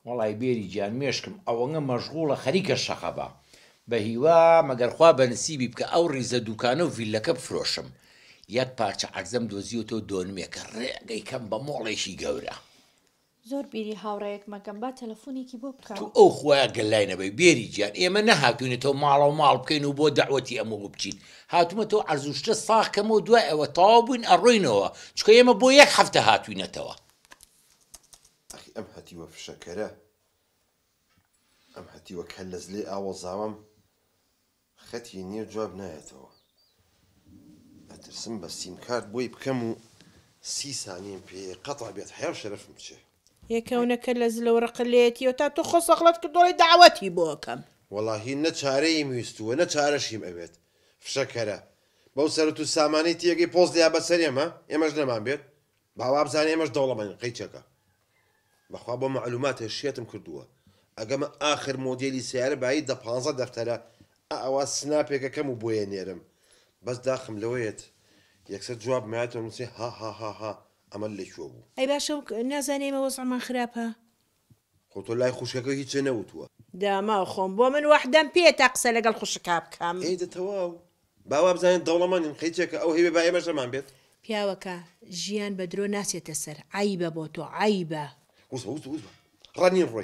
وڵای بێری گیان مێشکم ئەوەنە مەشغوڵە خەریکە شەقەبە بە هیوا مەگەرخوا بە نسیبی بکە ئەو ڕیزە دوکانە و ڤیلەکە بفرۆشم یەک پارچە عەرزەم دۆزیوتەوە دۆنمێکە ڕێگەی کەم بە مۆڵێکی گەورە زۆر بیری هاوڕێیەک مەکەم با تەلەفۆنێکی بۆ بکەم تو ئەو خۆیان گەلای نەبەی بێری گیان ئێمە نەهاتوونێتەوە ماڵە و ماڵ بکەین و بۆ دەعوەتی ئەمە بچین هاتوومەتەوە عەرزوشتە ساغکەمەوە دوای ئەوە تەواو بووین ئەڕۆینەوە چکە ئێمە بۆ یەک هەفتە هاتووینەتەوە ئەخی ئەم هەتیوە فشەکەرە ئەم هەتیوە کەلەز لێ ئاوەزاوەم خەتی نییە جواب نایەتەوە ئەترسم بە سیمکارت بۆی بکەم و 30 سانیم پێ قەتع بێت حیاو شەرەفم بچێ یەکەونەکە لە زلەوە ڕقلێتیەوە تا تو خۆسەخڵەت کردۆی داوەتی بۆکەم وەڵاهی نە چارەیم ویستووە نە چارەشیم ئەوێت فشەکەرە بەو سەرەت و سامانەی تێگەی پۆست لیا بەسەر ئێمەش نەمان بێت باوا بزانێ ئێمەش دەوڵەمەین قەیچەکە بەخوا بۆ مەعلومات هێشیەتم کردووە ئەگەمە ئاخر مۆدێلی سیارە بایی دە 15 دەفتەرە ئەوە سناپێکەکەم و بۆیە نێرم بەس داخم لەوەیەت یەکسەر جواب مایەتەوە نووسێ ها ئەمە لەکوێ بوو ئەی باشە نازانێمە وەزعمان خراپە خۆ تۆ لای خوشکەکە هیچ نەوتووە داما خۆم بۆ من وەحدەم پێ تا قسە لەگەڵ خوشکا بکەم ئەیدەتەواو باوا بزانێت دەوڵەمەندین قەیچێکە ئەو هەیە با ئێمەش نەمان بێت پیاوەکە ژیان بە درۆ ناسێتە سەر عیبە بۆ تۆ عیبە وزبە ڕەنین ڕۆی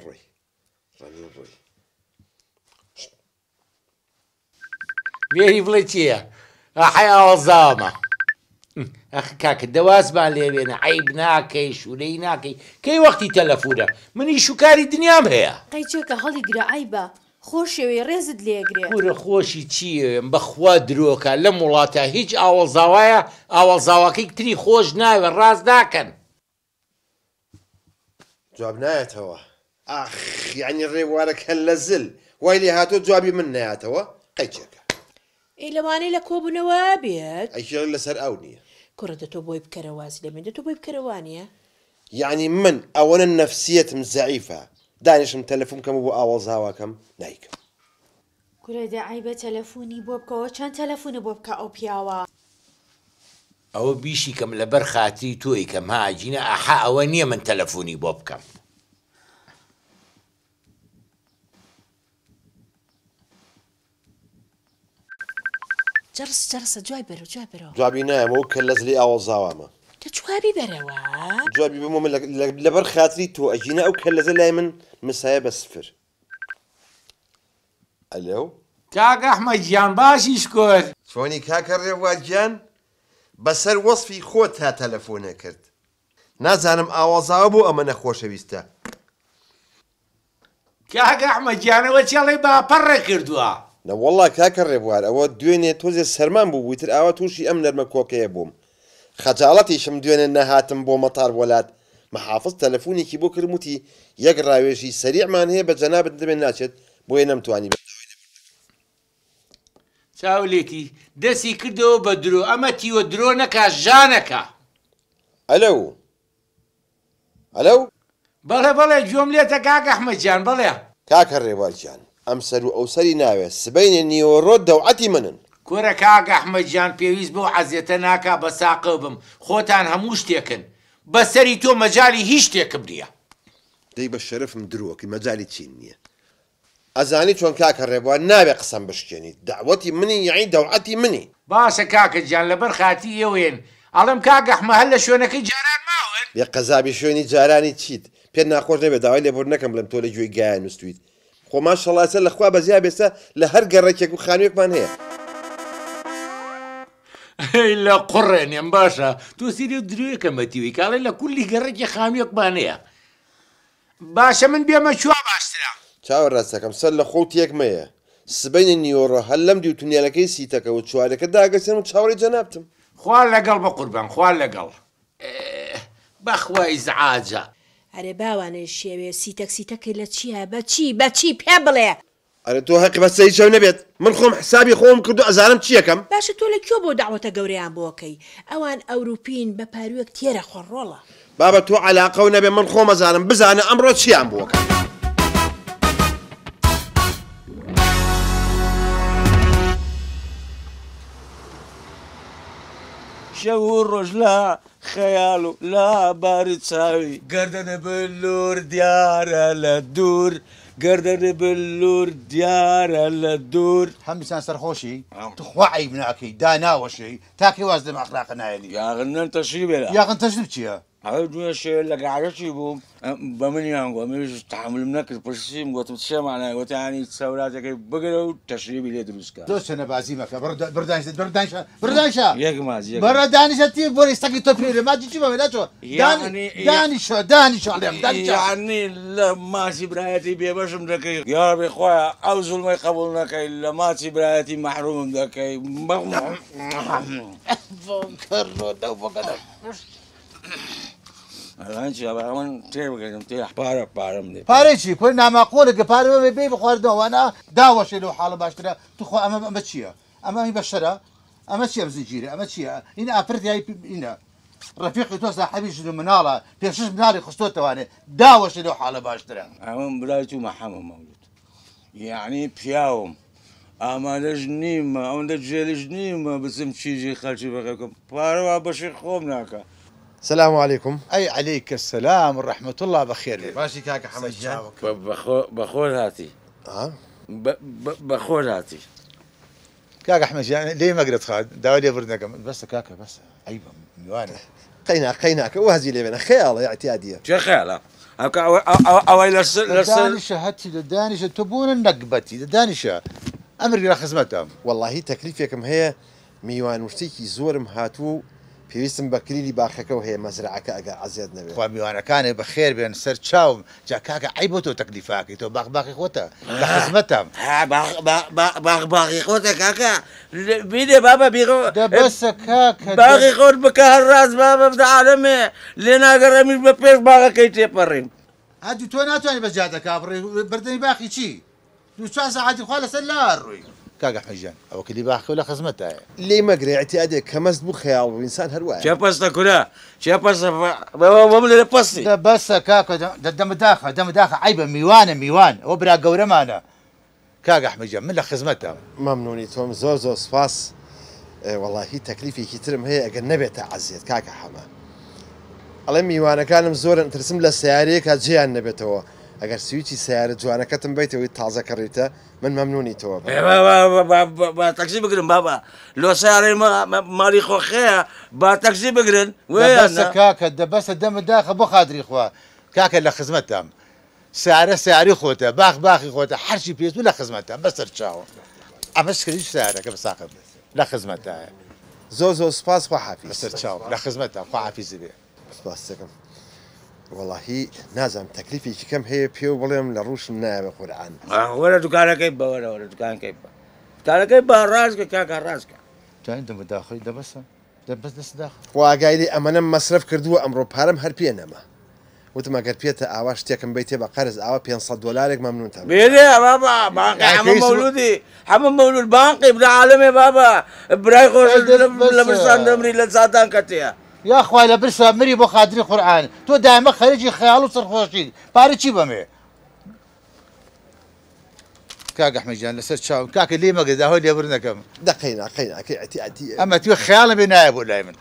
بێری بڵێ چییە ئاحای ئاوەزاوەمە ئەخ کاکە دەوازمان لێوێنە عیب ناکەی شولەی ناکەی کەی وەختی تەلەفونە منی شوکاری دنیام هەیە قەیچێکە هەڵی گرە ئایبە خۆشەوەی ڕێزت لێگرێ پورە خۆشی چییە بەخوا درۆکە لەم وڵاتە هیچ ئاوەڵزاوایە ئاوەڵزاواکەی تری خۆش ناوێ ڕاست ناکەن جواب نایەتەوە ئاخ یعنی ڕێوارەکە لە زل وای لێ هاتۆ جوابی من نایەتەوە قەیچێکە ئەی لەوانەی لە کۆبوونەوە بێت ئەیشێ لەسەر ئەو نییە کوڕە دەتۆ بۆی بکەرە وازی لە من دەتۆ بۆی بکەرەوانیە یعنی من ئەوەنە نەفسیەتم زەعیفە دانیشم تەلەفۆن کەم بۆ ئاوەڵزاواکەم نایکەم گورە دە ئایبە تەلەفۆنی بۆ بکەوە چەند تەلەفۆنە بۆ بکە ئەو پیاوە ئەوە بیشی کەم لەبەر خاتری تۆی کەم هاجینە ئەحا ئەوە نییە من تەلەفۆنی بۆ بکەم جەرسە جوای بەرەوە جوابی نایەمەوە کە لە زلی ئاوەڵزاوامە تە جوابی بەرەوە جوابی بمە لەبەر خاتری تۆ ئەژینە ئەو کە لەزە لای من مسایە بە سفر ئەلۆ کاک ئەحمەد گیان باشی شکۆر چۆنی کاکە ڕێوادگیان بەسەر وەسفی خۆت تا تەلەفۆنە کرد نازانم ئاوازاوە بۆ ئەمە نەخۆشەویستە کاک ئەحمەد گیانەوە چێڵێ باپەڕە کردووە نەوەڵڵا کاکە ڕێبوار ئەوە دوێنێ تۆزێ سەرمان بوو بوویتر ئاوا تووشی ئەم نەرمە کۆکەیە بووم خەجاڵەتیشم دوێنێ نەهاتم بۆ مەتار وڵات مەحافظ تەلەفۆنێکی بۆ کردموتی یەک ڕاوێژی سەریعمان هەیە بە جەنابەت دەبێت ناچێت بۆیە نەمتوانی چاولێتی دەستی کردەوە بە درۆ ئەمە تیوە درۆ نەکا ژانەکە ئەلەو بەڵێ گوێم لێتە کاک ئەحمەد گیان بڵێ کاکە ڕێوارگیان ئەم سەر و ئەو سەری ناوێت سبەینێ نیوەڕۆ دەوعەتی منن کۆرە کاک ئەحمەد گیان پێویست بەو عەزیەتە ناکا بە ساقە بم خۆتان هەموو شتێکن بەسەری تۆ مەجای هیچ شتێکم نییە دەی بە شەرفم درۆکی مەجای چین نییە ئەزانی چۆن کاکە ڕێبوار ناوێ قسەم بشکێنی داوەتی منی یعنی دەوعەتی منی باشە کاکە گیان لەبەر خاتی ئێوێن ئەڵێم کاک ئەحمەد هەر لە شوێنەکەی جاران ماون بێ قەزابی شوێنی جارانی چیت پێ ناخۆش نەبێت داوای لێبوور نەکەم بڵێم تۆ لە گوێی گایان نووسیت خۆ ماشەڵڵا لەخوا بەزیا بێسە لە هەر گەڕێکێک و خانوویەکمان هەیە لە قوڕێنێم باشە تۆ سیری درۆیەکەمەتیوی کاڵێ لە کولی گەڕێکی خانوویەکمان هەیە باشە من بێمە چوا باشترە چاوەڕاستەکەم سەر لە خۆت یەکمەیە سبەینە نیوەڕۆ هەر لەم دی و تونێلەکەی سیتەکە و چوارەکە داگەسێنم و چاوەڕێ جەنابتم خوار لەگەڵ بە قوربان خوار لەگەڵ بەخوای زعاجە ئەرێ باوانێ شێوێ سیتەکەی لە چییە بەچی پێ بڵێ ئەرە تۆ هەقی بەسەی چاو نەبێت من خۆم حسابی خۆم کرد و ئەزانم چیەکەم باشە تۆ لە کێ بۆ داوەتە گەورەیان بۆکەی ئەوان ئەوروپین بە پاروێک تێرە خۆڕۆڵە بابە تۆ عەلاقە و نەبێ من خۆم ئەزانم بزانە ئەمڕۆ چیان بۆکە شەو و ڕۆژ لا خەیاڵ و لا باری چاوی گەردەنە بلور دیارە لە دوور گەردەنە بلور دیارە لە دوور هەمیسان سەرخۆشی توخوا عیب ناکەی داناوەشەی تاکەی واز لەم ئەخلاقە نایەنی یاغنن تەشری بێرە یاغن تەشریف چییە؟ ئەوە دوێشێ لە گاعەکی بووم بە منیان گوە منیش تحملم نەکرد پرسییم گوتم چێمانای گوتیانی چاوراتەکەی بگرە و تەشریبی لێ دروستکە زۆر چەنە بازی مەکە بردانشە یەک مازی بەڕە دانیشە تی بۆ ئێستاکی تۆ پێرە ماجی چی بەمێدا چۆ دانیشە یعنی لە ماچی برایەتی بێبەشم دەکەی یا بێ خۆیان ئەو زوڵمەی قبول نەکەی لە ماچی برایەتی مەحرومم دەکەی من تێ بگەم تێ پارەم دێ پارێکی پۆی ناماقۆلێکە پارەوە بێ بخواردنەوەوانە داوەشێ لەو حاڵە باشترە توخوا ئەمە چییە؟ ئەمەی بەشەرە ئەمە چیە بزیگیرە ئەمە چییە؟ ئینە ئافرەتی ئینە ڕەفیقی تۆ ساحەبی ژن و مناڵە پێشش مناڵی خستۆتەوانێ داوەشێ لەو حاڵە باشترە ئەمەم برای تو مەحەمە مەولود یعنی پیاوم ئامادەش نیمە ئەوەندە جێلیش نیمە بچم چیزی خەلکی بەکەم پارەوە بەشی خۆم ناکە السلام عليكم. أي عليك السلام ورحمة الله بخير. باشي كاكا حمد جان. بخور هاتي. بخور هاتي. كاكا حمد جان ليه ما قدرت خالد؟ داولي بردنكم بس كاكا بس عيبة ميوانة. قيناك وهزي لي بنا خيالة اعتيادية. شو خيالة؟ أو دانشة هاتي دانشة تبون النقبتي دانشة أمري لا خزمتهم. والله تكليفكم هي ميوان وشتيكي زورم هاتو پێویستم بە کلیلی باخەکە و هەیە مەزرعەکە ئەگەر عەزیەت نەبێت خوا میوانەکانێ بەخێر بێن سەر چاوم جا کاکە عیبۆ تۆ تەکلیفاکەی تۆ باغی خۆتە لە خزمەتم باغی خۆتە کاکە بیدێ بابە بیغۆ بەسە کاکە باغی خۆت بکە هەر ڕاست بابە بدە عالەمێ لێ ناگەڕێمیش بە پێش باغەکەی تێپەڕین هادی تۆ ناتوانانی بە جادەکە بڕێ بەردەمی باخی چی؟ دوو چوار ساعاتی خوا لەسەر لا ڕووی كاكا حميجان او كلي باخي ولا خزمتها لي مقري اعتيادي كمست بو خيال وانسان هرواي شا باستا كلها شا باستا بملي لباستي لا بس كاكا دم داخل عيبه ميوان وبرا قورمانا كاكا حميجان من خزمتها ممنوني توم زوزو سباس والله هي تكليفي كترم هي اقل نبيت عزيت كاكا حما الله ميوانا كان زور ترسم له سياريك هتجي نبيته اگر سويتشي سيارة جوانا كتم بيته ويتازا كريته من ممنوني تو با تاكسي بقرن بابا لو سيارة مالي خوخيا با تاكسي بقرن بس كاكا بس دم داخل بو خادري خوا كاكا لا خزمتهم سياري خوته باخي خوته حرشي بيس ولا خزمتهم بس ترشاو امس كريش سيارة كبس اخذ لا خزمتها زوزو سباس خو حافظ بس ترشاو لا خزمتها خو حافظ بيه سباسكم والله نازم تكليفي كم هي بيو بليم لروش النائب القرآن ولا دكانك كيف ولا دكانك كيف دكانك كيف راسك كاكا راسك جاي انت مداخل ده بس داخل وقايلي امانه مصرف كردو امرو بارم هر بينما وتما قال بيتا اواش تيكم بيتي بقرز اوا $500 ممنون تمام بيدي يا بابا باقي حمام مولودي حمام مولود باقي ابن عالمي بابا براي خوش لبرسان دمري لساتان كتيا يا اخوي لا برسا مري بو خادري قرآن تو دائما خارجي خيال وصرخوشي باري شي بمي كاك احمد جان لسه تشاو كاك اللي ما قد هو اللي يبرنا كم دقينا اعتي اما تو خيال بنائب ولا يمن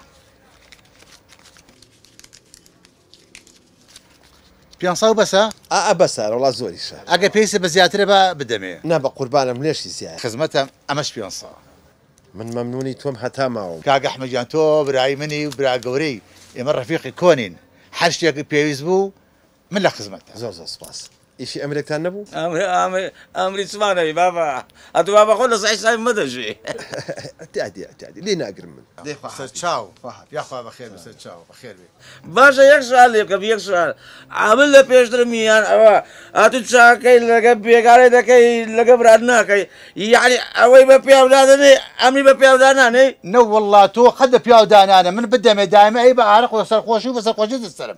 بيانصاو بس بس والله زوري شا اجا بيس بزياتره بدمي نبا قربانم ليش زياده خدمتها امش بيانصا من ممنوني توم حتى معهم كاك احمد جان تو براي مني وبرا قوري يمر رفيقي كونين حرش ياك بيزبو من لا خدمتها زوز سباس إشي أمريك تنبو؟ أمري سمعنا بابا أنتو بابا خلنا صحيح صحيح مدرجي اعتيادي لينا أقرب من بس تشاو يا أخوة بخير بس تشاو بخير باشا يك سؤال يبقى يك سؤال عامل له بيشتري ميان أوا أنتو تشاكي لقى بيقاري دكي لقى برادنا كي يعني أوي ببيع أولادني أمي ببيع أولادنا نو والله تو خد بيع أولادنا من بدأ ما دائما أي بعرق وصار خوشي وصار خوشي السلام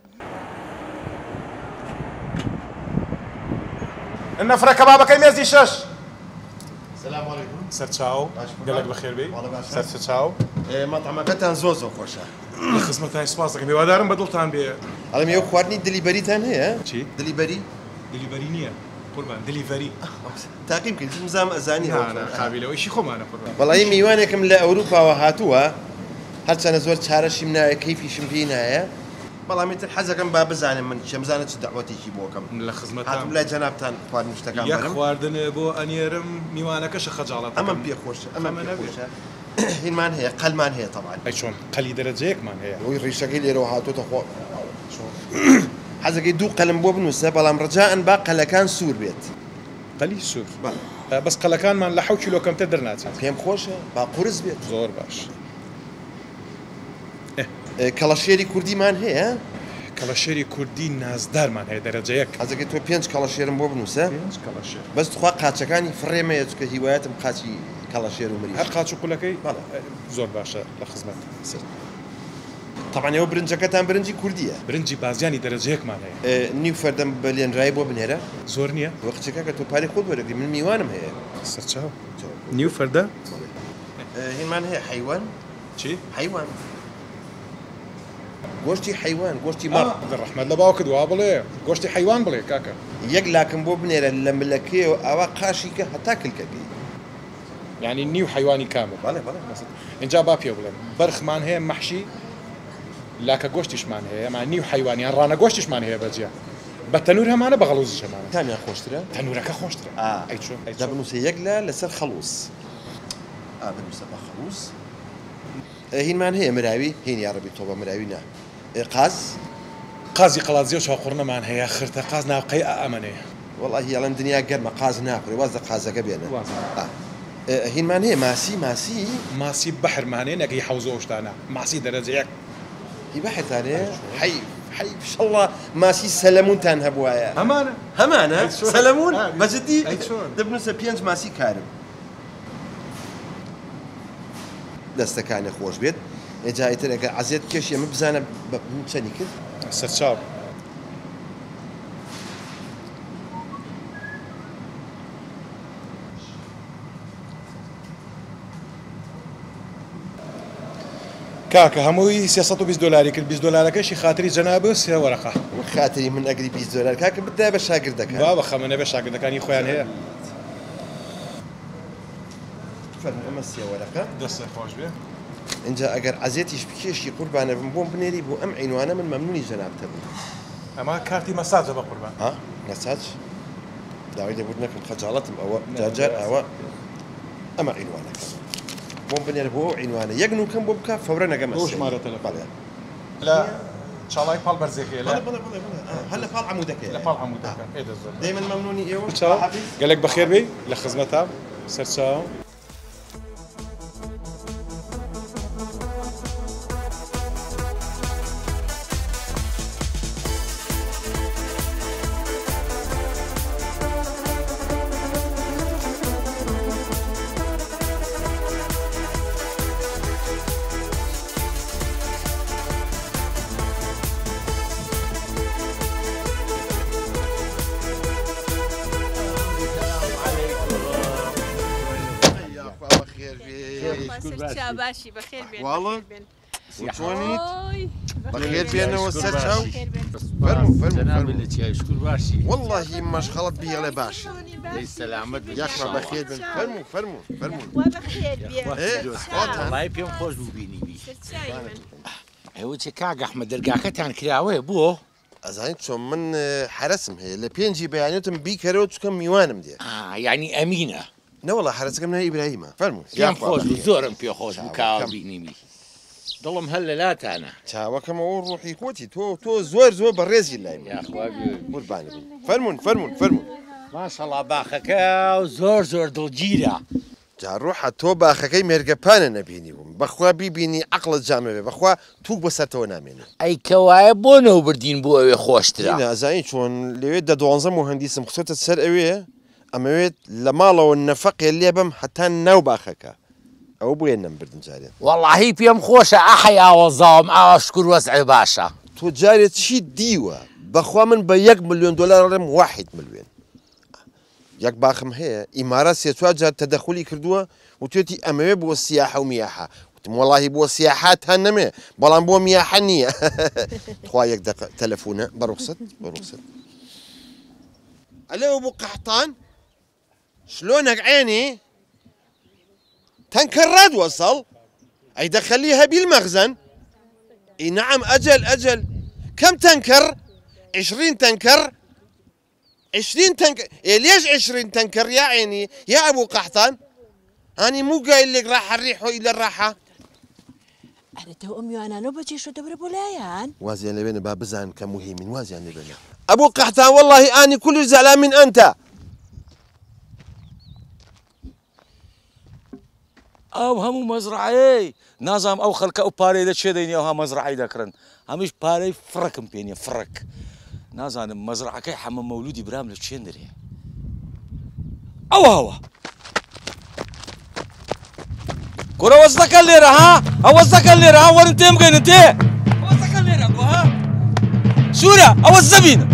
النفرة كبابك يميزي شش السلام عليكم سر تشاو قال لك بخير بي سر تشاو مطعمك كان زوزو خوشا خدمتها اسماسك بيوادارم بدلتان بي على ميو خوارني دليفري تان هي شي دليفري نيه قربان دليفري تعقيب كنت مزام ازاني انا قابله وشي خو انا قربان والله ميوانكم لاوروبا وهاتوها هەرچەنە زۆر چارەشیم نایە کەیفیشم پێی نایە بەڵامیتر حەزەکەم با بزانم من شەمزانە چ دەعوەتێکی بۆکەم لە خزمەت هاتم لای جەنابتان خواردن شتەکان یەک بەرم خواردن بۆ ئەنێرم میوانەکەشە خەجاڵەت ئەمەم پێخۆشە ئەمەم پێخۆشە هینمان هەیە قەلمان هەیە تەبعاً ئەی چۆن قەلی دەرەجەیەکمان هەیە ئەوی ڕیشەکەی لێرەوە هاتۆتە خۆ حەزەکەی دوو قەلم بۆ بنووسە بەڵام ڕجاءن با قەلەکان سوور بێت قەلی سوور بەس قەلەکانمان لە 7 کیلۆ کەمتر دەرناچێت پێم خۆشە با قورس بێت زۆر باش کەڵەشێری کوردیمان هەیە کەڵەشێری کوردی نازدارمان هەیە دەرەجەیەک حەزەکەی تۆ 5 کەڵەشێرم بۆ بنووسە کەڵەشێر بەس تخوا قاچەکانی فڕێمەیە چکە هیوایەتم قاچی کەڵەشێر و مری هەر قاچ و قولەکەی زۆر باشە لە خزمەت طبعا ئێوە برنجەکەتان برنجی کوردیە برنجی بازیانی دەرەجەیەکمان هەیە نیو فەردەم بە لێنرایی بۆ بنێرە زۆر نییە وەقتەکە کە تۆ پارەی خۆت وەرەگری من میوانم هەیە سەرچاو نیو فەردە هینمان هەیە حیوان چی حیوان گۆشتی حیوان گۆشتی مەڕ ڕەحمەت لە باوکت وا بڵێ گۆشتی حیوان بڵێ کاکە یەک لاکم بۆ بنێرە لە ملەکەیەوە ئاوا قاشی کە هەتا کلکەکەی یعنی نیو حیوانی کامل بەڵێ بەڵێ اینجا با پێ بڵێن بەرخمان هەیە مەحشی لاکە گۆشتیشمان هەیە ئەمان نیو حیوانیان ڕانە گۆشتیشمان هەیە بەجیا بە تەنور هەمانە بە غەڵوزی شەمانە تامیان خۆشترە تەنورەکە خۆشترە ئەی چۆن دەبنووسە یەک لەسەر خەڵوس بنووسە بە خەڵوس هینمان هەیە مراوی هین یاڕەبی تۆ بە مراوی نا قاز قازی قەڵازیە و چاقڕنەمان هەیە خرتە قاز ناوقەی ئەمەنەیە وەڵی هیاڵەن دنیا گەرمە قاز ناکڕێ واز لە قازەکە بێنە هینمان هەیە ماسی بەحرمانەیە نەگەی حەوزە ئەوشتانە ماسی دەرەجەیەک هی بەحتانێ حەیف شەڵڵا ماسی سەلەمونتان هەبوایە هەمانە سەلەمون بەجددی دەبنووسە 5 ماسی کارم دەستەکانی خۆش بێت ئێجایتر ئەگەر عەزیێت کێشی ئەمە بزانە چەنی کرد سەرچاو کاکە هەمووی 320 دلاری کرد 20 دلارەکەشی خاتری جەنابە سێ وەرەقە خاتری من ئەگری 20 دلار کاکە بدای بە شاگردەکان با بە خەمەنە بە شاگردەکانی خۆیان هەیە ئەمە سێ وەرەقە دەستە خۆش بێ اینجا ئەگەر عەزیێتیش بکێشی قوربانە بم بۆم بنێری بۆ ئەم عینوانە من مەمنونی جەنابتە بوو ئەمە کارتی مەساجە بە قوربان مەساج داوای دەبوو نەکەم خەجاڵەتم ئەوە جاجار ئەوە ئەمە عینوانەکە بۆم بنێر بۆ عینوانە یەک نوکەم بۆ بکە فەورە نەگەمە ژمارە تەلەفۆن لە چاڵای پاڵ بەرزێکەیە هەر لە پاڵ عەمودەکەی لە پاڵ عەمودەکە دەیمەن مەمنونی ئێوە گەلێک بەخێر بێ لە خزمەتە سەرچاو باشی بەخێر بێن واڵە چۆنیت بەخێر بێنەوە سەر چاو فەرموو باشی واللهی مەشخەڵت بێڵێ باشی سەلامەت یاخڕە بەخێر بن فەرموو وڵای پێم خۆش بوو بینیبی ئێوە چێ کاک ئەحمەد دەرگاکەتان کراوەیە بووە ئەزانیت چۆن من حرەسم هەیە لە پێنجی بەیانێتم بیکەرەوە چکەم میوانم دێ یعنی ئەمینە نەوەڵە حرەسەکەم نای ئیبراهیمە فەرموو پێم خۆش بوو زۆرم پێ خۆش بوو کاوە بینیبی دڵم هەر لە لاتانە چاوەکەمەوە ڕوحی خۆتی تۆ زۆر بەڕێزی لای قوربانە فەرموون ماشەڵڵا باخەکە زۆر دڵگیرە جاڕۆحە تۆ باخەکەی مێرگەپانە نەبینی بووم بەخوا بیبینی عەقڵت جامە بێ بەخوا تووک بەسەرتەوە نامێنێ ئەی کەوایە بۆ نەو بردین بۆ ئەوێ خۆشترە نازانی چۆن لەوێ 12 مهندسم خسۆتە سەر ئەوێ ئەمەوێت لە ماڵەوە نەفەقێ لێ بم هەتا ناو باخەکە ئەوە بۆیە نەمبردن جارێت وەڵاهی پێم خۆشە ئەحەیاوە زاوم ئاوا شکر وەسعی باشە تۆ جارێت چی دیوە بەخوا من بە 1 ملیۆن دلار ڕێم 1 ملیۆن یەک باخم هەیە ئیمارە سێ چوار جار تەدەخولی کردووە و توێتی ئەمەوێ بۆ سیاحە و میاحە وتم وەڵاهی بۆ سیاحات هەن نەمێ بەڵام بۆ میاحە نییە خوا یەک دقە تەلەفۆنە بەڕوخسەت ئەلێ بۆ قەحتان شلونك عيني تنكرد وصل أي دخليها بالمخزن. إي نعم أجل كم تنكر؟ 20 تنكر. 20 تنكر. إيه ليش 20 تنكر يا عيني يا أبو قحطان؟ أنا مو قايل لك راح الريح إلى الراحة. أنا تو أمي وأنا نبتي شو دبر بولايان وازيان لبين باب زان كمهمين وازيان لبين أبو قحطان والله أنا كل زعلان من أنت. ئەو هەموو مەزرعەیە نازام ئەو خەڵکە ئەو پارەی لە چێ دەینی ئەوها مەزرعی دەکڕن هەمیش پارەی فڕکم پێنیە فڕک نازانم مەزرعەکەی حەمە مەولودی برام لە چێن دەرێ ئەوە گۆرە وەز دەکەن لێرە ها ئەوەز دەکەن لێرە ها وەرن تێم بگەینن تێ ئەوەز دەکەن لێرە گۆ ها سوورە ئەوە زەبینە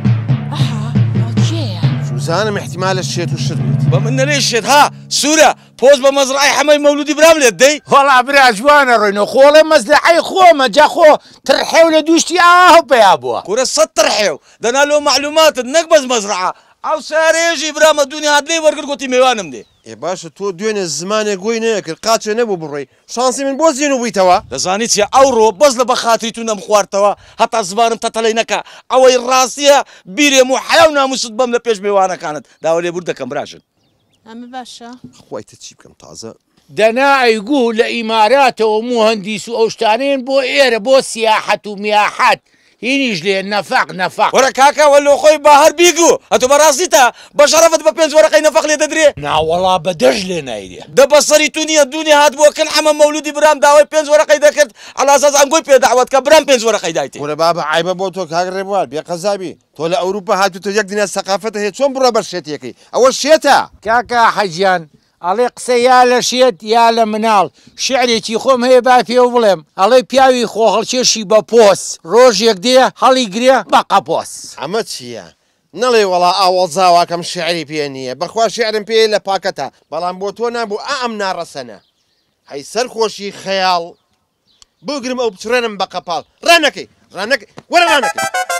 زانم احتمال الشيت والشت بيت بمن ليش الشيت ها سورة فوز بمزرعي حماي مولودي برام لدي والله برا جوانا روينو خولي مزرعي خو ما جا خو ترحيو لدوشتي يا ابوه كورة صد ترحيو دنا له معلومات نقبز مزرعة او ساريجي برام الدنيا هاد لي ورقر قوتي ميوانم دي يا باشا تو دوين الزمان قوينك القاتش نبو بري شانسي من بوزينو بيتوا لزانيت يا اورو بزل بخاطري تو نمخوارتوا حتى زبارم تتلينكا او الراسيه بيري مو حيونا مصدبم لبيش ميوانا كانت داولي برده كم راجل أما باشا خويت تجيب كم طازه دنا يقول لإمارات ومهندس وأوشتانين بو إير بو سياحة ومياحات هينيج لي نفق ورا كاكا ولا خوي باهر بيقو هاتو براسيتا بشرفت ببينز ورقي نفق لي تدري نا والله بدج لنا ايدي دابا صريتوني الدنيا هاد بو كل حمام مولودي برام داوي بينز ورقي دكت على اساس انقول بي دعوتك برام بينز ورقي دايتي ولا بابا عيبه بوتو كاغريبوال بيا قزابي تولا اوروبا هاتو تو يقدنا ثقافته هي شلون برا برشيتيكي اول شيتا كاكا حجيان علي قسي يا لشيت يا لمنال شعري تيخوم هي بافي وبلم علي بياوي خوخل شي بابوس روج يقدي هالي قري بقى بوس عمتشيا نلي والله اول زاوا كم شعري بينيه بخوا شعر بي لا باكتا بلان بوتونا بو امنا رسنا هي سرخوشي خيال بقرم او بترنم بقى بال رانكي ورا رانكي